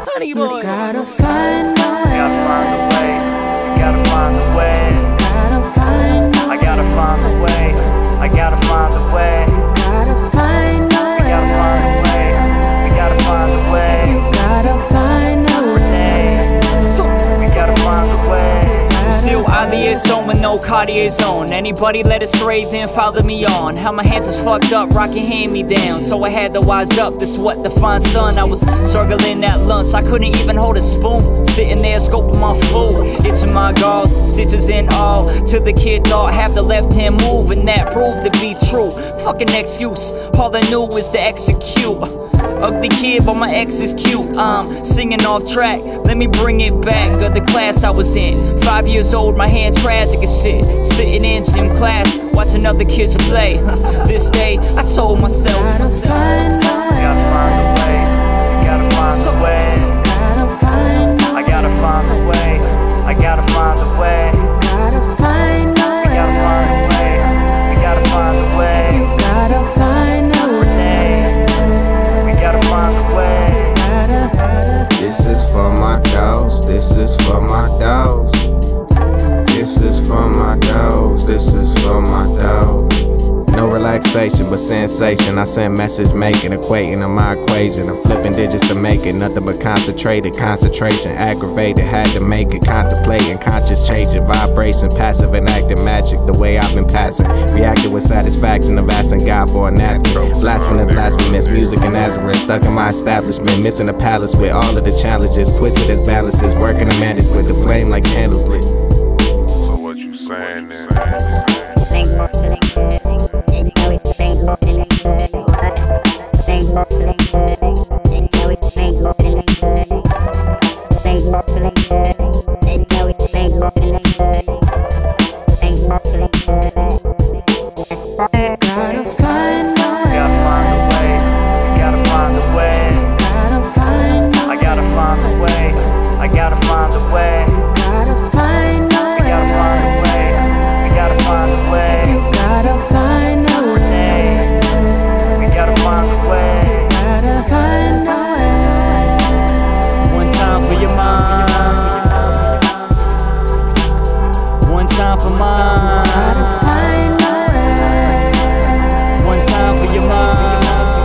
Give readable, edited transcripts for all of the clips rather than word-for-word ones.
Sonny boy. Gotta find my way. Gotta find the way. Gotta find the way. Gotta find my way. I gotta find the way. I gotta find the way. Gotta find my way. We gotta find the way. We gotta find the way. Gotta find the way. We gotta find the way. Still Allies on with no Cartier's on. Anybody let it stray, then follow me on. How my hands was fucked up, rocking hand-me-down, so I had to wise up. This what defines son. I was struggling at lunch, I couldn't even hold a spoon. Sitting there scoping my food, itching my gauze, stitches in all. Till the kid thought have the left hand move, and that proved to be true. Fucking excuse, all I knew was to execute. Ugly kid, but my ex is cute. I'm singing off track, let me bring it back. Of the class I was in, 5 years old, my hand tragic as shit. Sitting in gym class, watching other kids play. This day, I told myself, Gotta find my way. Gotta find the way. Gotta find the way. Gotta find my way. I gotta find the way. I gotta find the way. Gotta find my We gotta find the way. We gotta find the way. Gotta find the way. We gotta find the way. This is for my dogs, this is for my dogs. This is for my dogs, this is for my dogs. No relaxation but sensation. I send message making, equating on my equation. I'm flipping digits to make it, nothing but concentrated. Concentration, aggravated, had to make it. Contemplating, conscious changing, vibration, passive and active magic. The way I've been passing, reacting with satisfaction of asking God for a napkin. Blasphemous, blasphemous, music and Nazareth. Stuck in my establishment, missing a palace with all of the challenges. Twisted as balances, working to manage with the flame like candles lit. So what you saying then? Gotta find my way. Gotta find the way. Gotta find the way. Gotta find my way. I gotta find the way. I gotta find the way. Gotta find my We gotta find the way. We gotta find the way. Gotta find the way. We gotta find the way. Gotta find the way. one time for your mind, one time for mine. Gotta find the way. One time for your mind,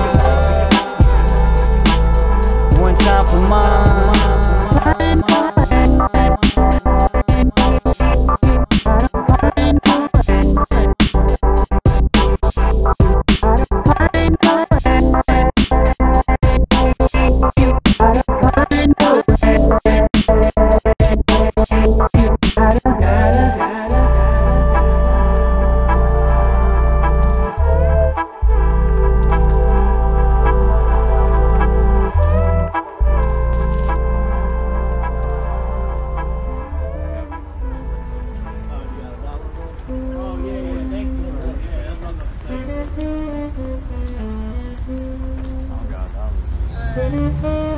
one time for mine. Oh, God,